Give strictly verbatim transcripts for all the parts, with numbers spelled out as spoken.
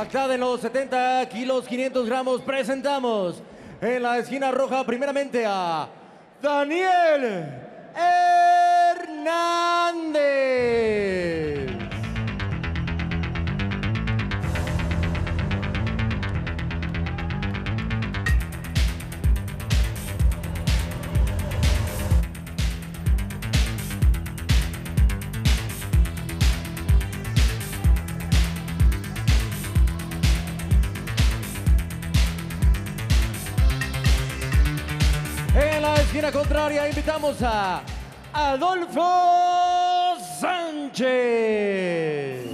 pactada en los setenta kilos quinientos gramos, presentamos en la esquina roja primeramente a Daniel Hernández. En la esquina contraria invitamos a Adolfo Sánchez.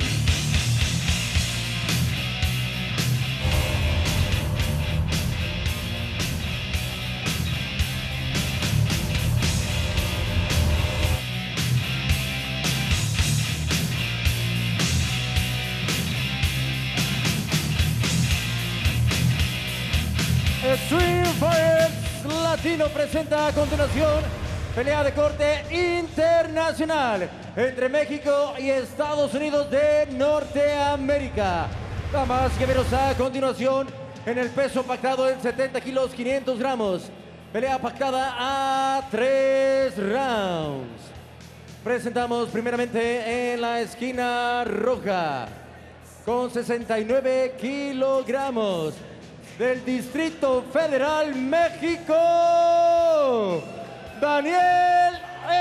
Extreme Fights Latino presenta a continuación pelea de corte internacional entre México y Estados Unidos de Norteamérica. Damas y caballeros, a continuación en el peso pactado en setenta kilos quinientos gramos. Pelea pactada a tres rounds. Presentamos primeramente en la esquina roja con sesenta y nueve kilogramos. Del Distrito Federal, México, Daniel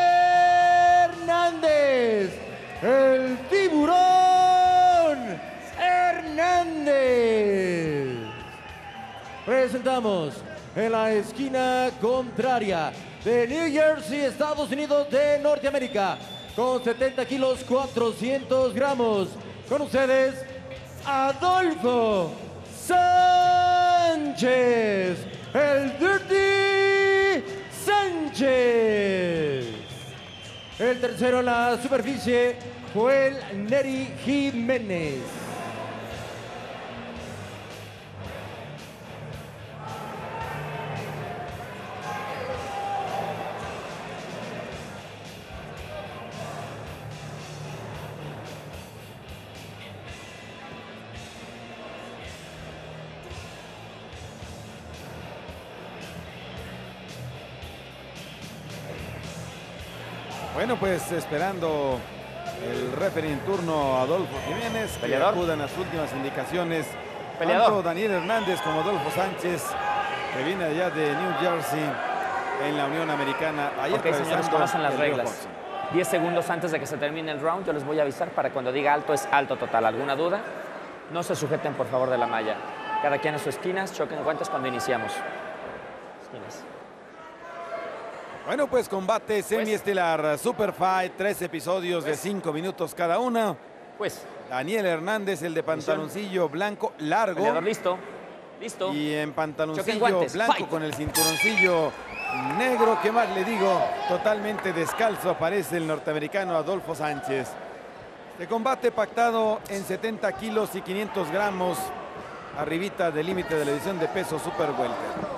Hernández, el Tiburón Hernández. Presentamos en la esquina contraria de New Jersey, Estados Unidos de Norteamérica, con setenta kilos cuatrocientos gramos. Con ustedes, Adolfo Sánchez, el Dirty Sánchez. El tercero en la superficie fue el Neri Jiménez. Bueno, pues esperando el referee en turno, Adolfo Jiménez, que Peleador. acudan las últimas indicaciones. Peleador. Tanto Daniel Hernández como Adolfo Sánchez, que viene allá de New Jersey, en la Unión Americana. Ahí Ok, señores, conocen las el río reglas. Hudson. diez segundos antes de que se termine el round, yo les voy a avisar para cuando diga alto es alto total. ¿Alguna duda? No se sujeten, por favor, de la malla. Cada quien en sus esquinas, choquen guantes cuando iniciamos. Esquinas. Bueno, pues combate semiestelar, Super Fight, tres episodios de cinco minutos cada una. Pues, Daniel Hernández, el de pantaloncillo blanco largo. peleador listo. Listo. Y en Choquen pantaloncillo guantes. blanco Fight. con el cinturoncillo negro. ¿Qué más le digo? Totalmente descalzo aparece el norteamericano Adolfo Sánchez. De combate pactado en setenta kilos y quinientos gramos, arribita del límite de la edición de peso Super Welter.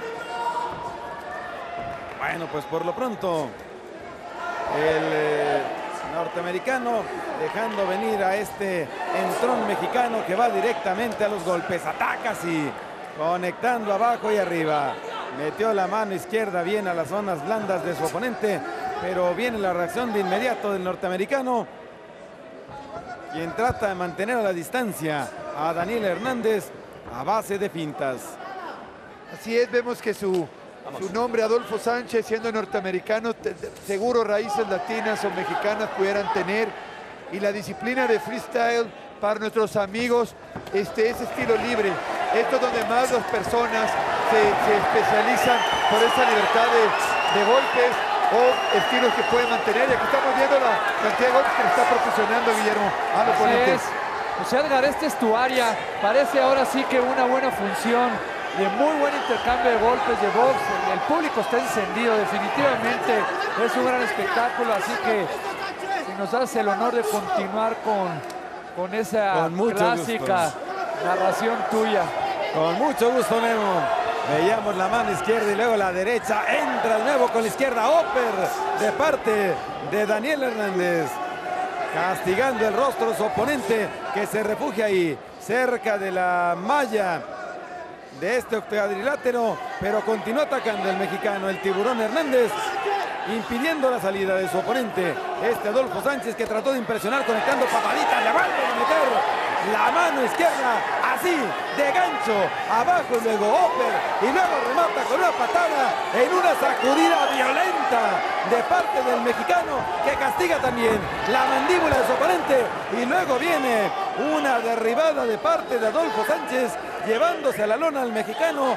Bueno, pues por lo pronto el eh, norteamericano dejando venir a este entrón mexicano que va directamente a los golpes. Ataca así, conectando abajo y arriba. Metió la mano izquierda bien a las zonas blandas de su oponente, pero viene la reacción de inmediato del norteamericano, quien trata de mantener a la distancia a Daniel Hernández a base de fintas. Así es, vemos que su, su nombre, Adolfo Sánchez, siendo norteamericano, te- te- seguro raíces latinas o mexicanas pudieran tener. Y la disciplina de freestyle para nuestros amigos este, es estilo libre. Esto es donde más las personas se, se especializan por esa libertad de, de golpes o estilos que pueden mantener. Y aquí estamos viendo la cantidad de golpes que le está proporcionando Guillermo al Así oponente. es. Pues Edgar, esta es tu área. Parece ahora sí que una buena función de muy buen intercambio de golpes de box. El, el público está encendido, definitivamente es un gran espectáculo, así que si nos das el honor de continuar con, con esa Con mucho clásica gusto. narración tuya. Con mucho gusto, Memo. Veíamos la mano izquierda y luego la derecha. Entra de nuevo con la izquierda. Upper de parte de Daniel Hernández. castigando el rostro de su oponente, que se refugia ahí, cerca de la malla de este octocuadrilátero, pero continúa atacando el mexicano, el Tiburón Hernández, impidiendo la salida de su oponente, este Adolfo Sánchez, que trató de impresionar conectando pataditas de abajo para meter la mano izquierda, así, de gancho, abajo y luego upper, y luego remata con una patada en una sacudida violenta de parte del mexicano, que castiga también la mandíbula de su oponente, y luego viene una derribada de parte de Adolfo Sánchez, llevándose a la lona al mexicano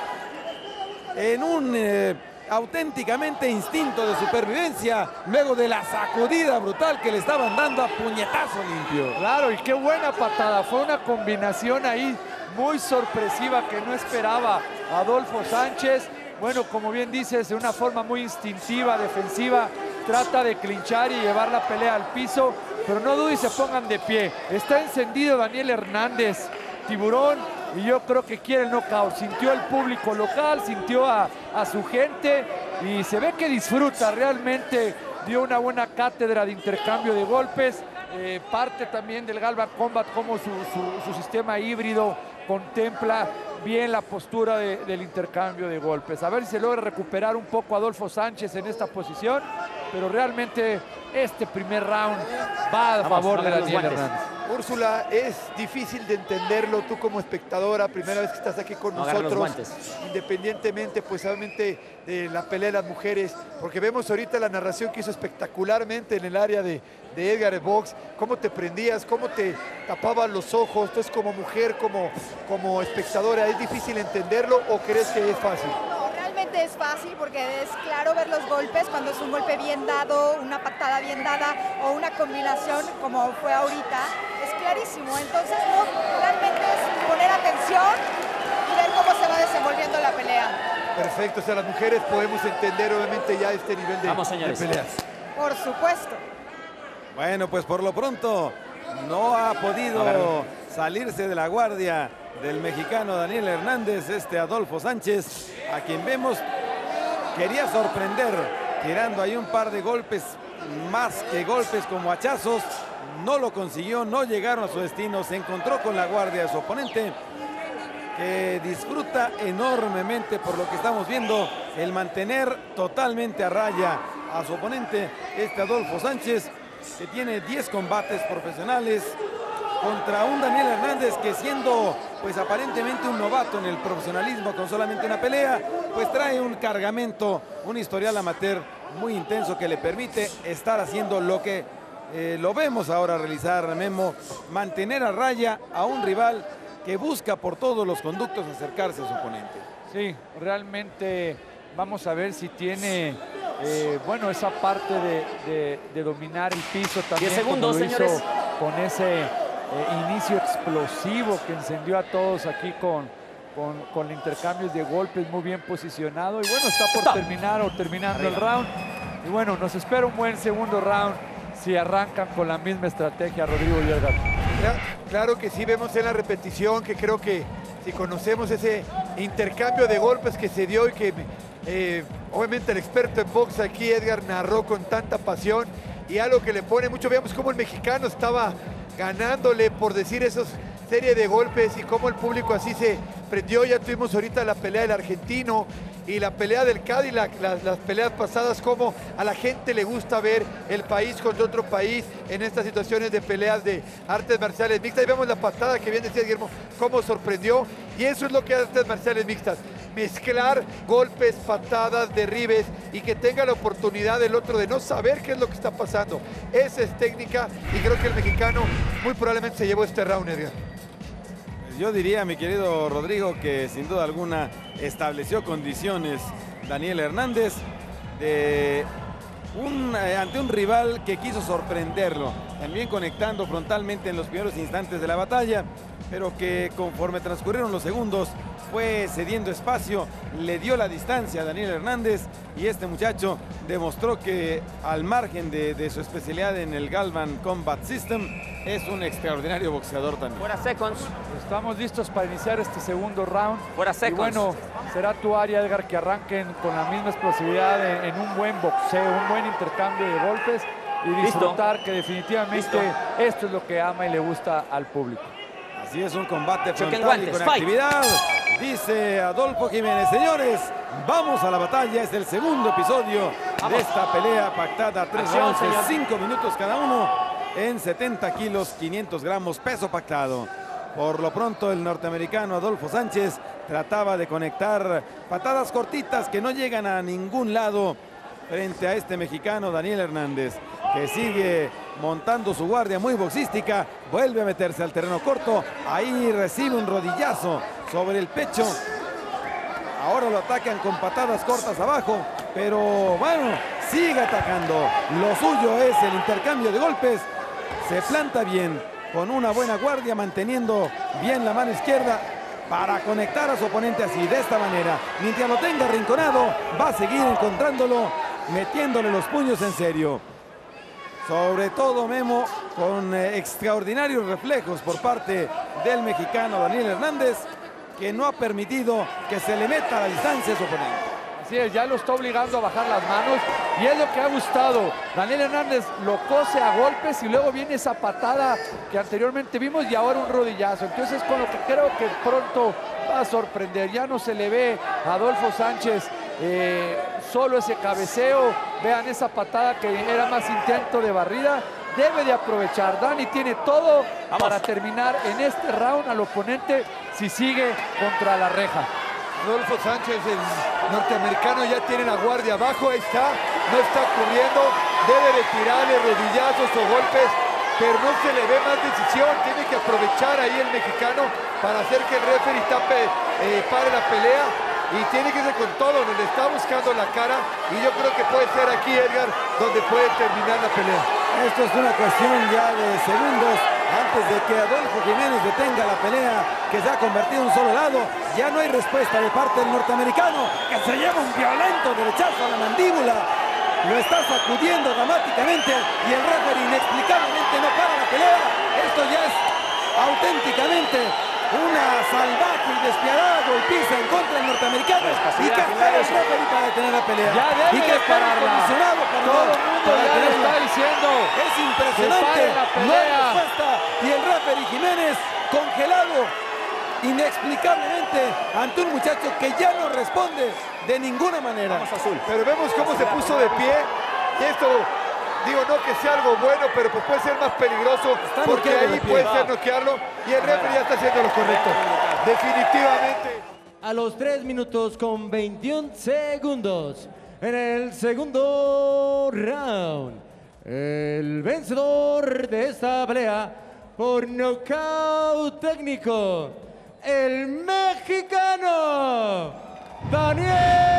en un eh, auténticamente instinto de supervivencia, luego de la sacudida brutal que le estaban dando a puñetazo limpio. Claro, y qué buena patada, fue una combinación ahí muy sorpresiva que no esperaba Adolfo Sánchez. Bueno, como bien dices, de una forma muy instintiva, defensiva, trata de clinchar y llevar la pelea al piso, pero no dudes y se pongan de pie. Está encendido Daniel Hernández, Tiburón, y yo creo que quiere el knockout. Sintió el público local, sintió a, a su gente y se ve que disfruta. Realmente dio una buena cátedra de intercambio de golpes. Eh, parte también del Galvan Combat, como su, su, su sistema híbrido contempla bien la postura de, del intercambio de golpes. A ver si se logra recuperar un poco Adolfo Sánchez en esta posición, pero realmente este primer round va a Vamos, favor de los Daniel guantes. Hernández. Úrsula, es difícil de entenderlo tú como espectadora, primera vez que estás aquí con No agarra los nosotros, guantes. independientemente pues obviamente de la pelea de las mujeres, porque vemos ahorita la narración que hizo espectacularmente en el área de, de Edgar Box, cómo te prendías, cómo te tapaban los ojos. Entonces, como mujer, como, como espectadora, ¿es difícil entenderlo o crees que es fácil? Realmente es fácil porque es claro ver los golpes cuando es un golpe bien dado, una patada bien dada o una combinación como fue ahorita. Es clarísimo, entonces no, realmente es poner atención y ver cómo se va desenvolviendo la pelea. Perfecto, o sea, las mujeres podemos entender obviamente ya este nivel de, Vamos, de señores. peleas. Por supuesto. Bueno, pues por lo pronto no ha podido salirse de la guardia del mexicano Daniel Hernández, este Adolfo Sánchez, a quien vemos quería sorprender, tirando ahí un par de golpes, más que golpes como hachazos. No lo consiguió, no llegaron a su destino, se encontró con la guardia de su oponente, que disfruta enormemente por lo que estamos viendo, el mantener totalmente a raya a su oponente, este Adolfo Sánchez, que tiene diez combates profesionales contra un Daniel Hernández que, siendo pues aparentemente un novato en el profesionalismo con solamente una pelea, pues trae un cargamento, un historial amateur muy intenso que le permite estar haciendo lo que eh, lo vemos ahora realizar, Memo, mantener a raya a un rival que busca por todos los conductos acercarse a su oponente. Sí, realmente vamos a ver si tiene, eh, bueno, esa parte de, de, de dominar el piso también. diez segundos, como lo hizo señores. con ese eh, inicio explosivo que encendió a todos aquí con, con, con intercambios de golpes muy bien posicionado. Y bueno, está por Stop. terminar o terminando Arriba. el round. Y bueno, nos espera un buen segundo round si arrancan con la misma estrategia Rodrigo y Edgar. Claro, claro que sí, vemos en la repetición que creo que si conocemos ese intercambio de golpes que se dio y que eh, obviamente el experto en box aquí, Edgar, narró con tanta pasión y algo que le pone mucho. Veamos cómo el mexicano estaba ganándole, por decir, esos serie de golpes y cómo el público así se prendió. Ya tuvimos ahorita la pelea del argentino y la pelea del Cadillac, las, las peleas pasadas, como a la gente le gusta ver el país contra otro país en estas situaciones de peleas de artes marciales mixtas. Y vemos la patada que bien decía Guillermo, cómo sorprendió, y eso es lo que hace artes marciales mixtas, mezclar golpes, patadas, derribes, y que tenga la oportunidad el otro de no saber qué es lo que está pasando. Esa es técnica, y creo que el mexicano muy probablemente se llevó este round, Edgar. Yo diría, mi querido Rodrigo, que sin duda alguna estableció condiciones Daniel Hernández de un, eh, ante un rival que quiso sorprenderlo, también conectando frontalmente en los primeros instantes de la batalla, pero que conforme transcurrieron los segundos fue cediendo espacio, le dio la distancia a Daniel Hernández, y este muchacho demostró que, al margen de, de su especialidad en el Galvan Combat System, es un extraordinario boxeador también. Fuera seconds. Estamos listos para iniciar este segundo round. Fuera Y seconds. bueno, será tu área, Edgar, que arranquen con la misma explosividad en, en un buen boxeo, un buen intercambio de golpes. y disfrutar, que definitivamente Listo. esto es lo que ama y le gusta al público. Así es, un combate frontal guantes, y con fight. actividad. Dice Adolfo Jiménez, señores, vamos a la batalla. Es el segundo episodio vamos. de esta pelea pactada. Tres rounds de cinco minutos cada uno en setenta kilos, quinientos gramos, peso pactado. Por lo pronto, el norteamericano Adolfo Sánchez trataba de conectar patadas cortitas que no llegan a ningún lado frente a este mexicano Daniel Hernández, que sigue montando su guardia muy boxística. Vuelve a meterse al terreno corto. Ahí recibe un rodillazo sobre el pecho. Ahora lo atacan con patadas cortas abajo, pero bueno, sigue atacando. Lo suyo es el intercambio de golpes. Se planta bien con una buena guardia, manteniendo bien la mano izquierda para conectar a su oponente así, de esta manera. Mientras lo tenga arrinconado, va a seguir encontrándolo, metiéndole los puños en serio. Sobre todo Memo, con eh, extraordinarios reflejos por parte del mexicano Daniel Hernández, que no ha permitido que se le meta a la distancia a su oponente. Así es, ya lo está obligando a bajar las manos y es lo que ha gustado. Daniel Hernández lo cose a golpes y luego viene esa patada que anteriormente vimos y ahora un rodillazo. Entonces, con lo que creo que pronto va a sorprender. Ya no se le ve a Adolfo Sánchez eh, solo ese cabeceo. Vean esa patada que era más intento de barrida. Debe de aprovechar. Dani tiene todo Vamos. para terminar en este round al oponente si sigue contra la reja. Adolfo Sánchez, el norteamericano, ya tiene la guardia abajo, ahí está, no está cubriendo, debe de tirarle rodillazos o golpes, pero no se le ve más decisión. Tiene que aprovechar ahí el mexicano para hacer que el referee tape, eh, pare la pelea, y tiene que ser con todo, le está buscando la cara, y yo creo que puede ser aquí, Edgar, donde puede terminar la pelea. Esto es una cuestión ya de segundos antes de que Adolfo Jiménez detenga la pelea, que se ha convertido en un solo lado. Ya no hay respuesta de parte del norteamericano, que se lleva un violento derechazo a la mandíbula. Lo está sacudiendo dramáticamente y el referee inexplicablemente no para la pelea. Esto ya es auténticamente una salvaje y despiadada golpiza en contra del norteamericano. Y que espera el referee para detener la pelea. Ya debe y que de pararla. Para Todo el mundo para ya lo está diciendo. Es impresionante. No hay respuesta. Y el referee Jiménez congelado inexplicablemente ante un muchacho que ya no responde de ninguna manera. Vamos, Azul. Pero vemos cómo se puso de pie. Y esto, digo, no que sea algo bueno, pero pues puede ser más peligroso, Está porque ahí puede va. ser noquearlo. Y el referee ya está haciendo lo correcto. Definitivamente. A los tres minutos con veintiún segundos. En el segundo round, el vencedor de esta pelea por nocaut técnico, el mexicano Daniel